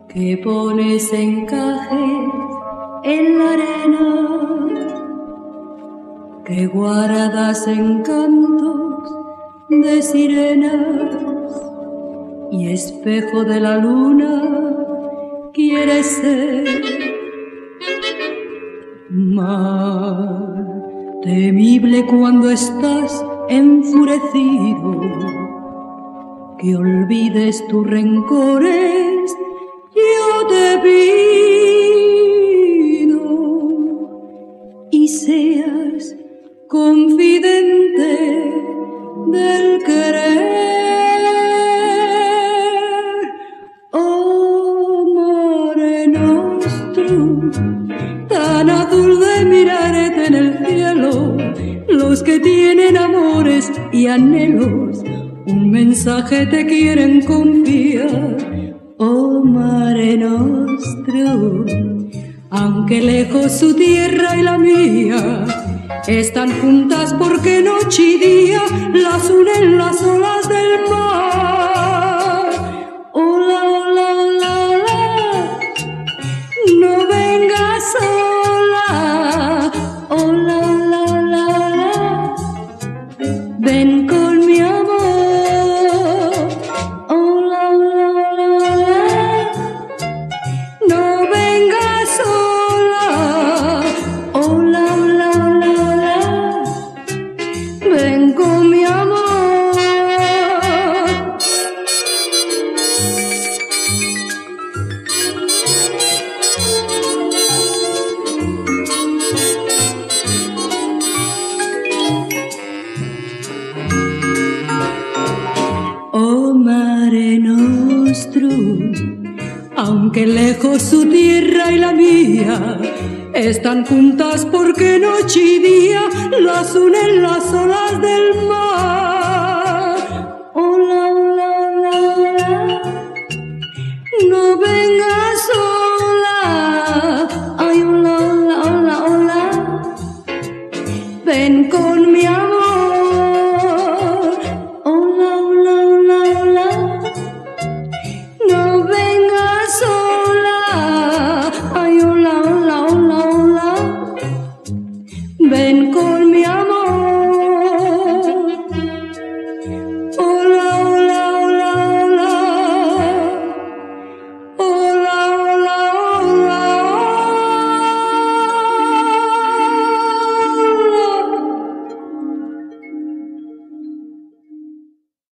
que pones encajes en la arena, que guardas encantos de sirenas y espejo de la luna quieres ser. Mar temible cuando estás enfurecido, que olvides tus rencores, yo te pido, y seas confidente del querer. Oh, Mare Nostrum, tan azul de mirarte en el cielo, los que tienen amores y anhelos un mensaje te quieren confiar. Oh, Mare Nostrum, aunque lejos su tierra y la mía están juntas porque noche y día las unen las olas del mar. Hola, hola, hola, hola, no vengas sola. Hola, hola, hola, hola, ven con mi amor. Hola, hola, hola, hola, no vengas sola. Hola, hola, hola, hola, ven con mi amor. Oh, Mare Nostrum, aunque lejos su tierra y la mía están juntas porque noche y día las unen las olas del mar. Hola, hola, hola, hola, no vengas sola. Ay, hola, hola, hola, hola, ven con mi amor.